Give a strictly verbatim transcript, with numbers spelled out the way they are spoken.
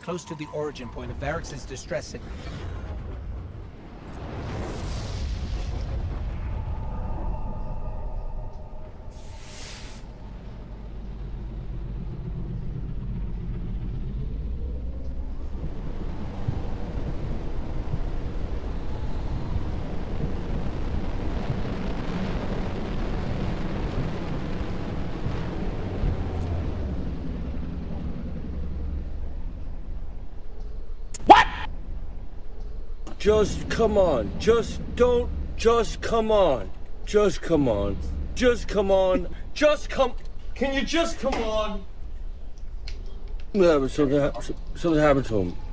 close to the origin point of Varrix's distress signal. Just come on. Just don't. Just come on. Just come on. Just come on. Just come. Can you just come on? Yeah, but something, something happened to him.